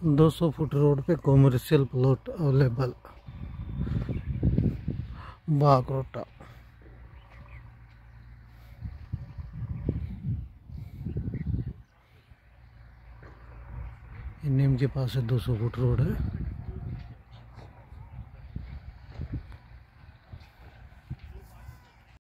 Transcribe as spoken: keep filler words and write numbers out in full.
दो सौ foot road पे कॉमर्शियल प्लॉट अवेलेबल बागरोटा। नीम के पास है, दो सौ फुट रोड है।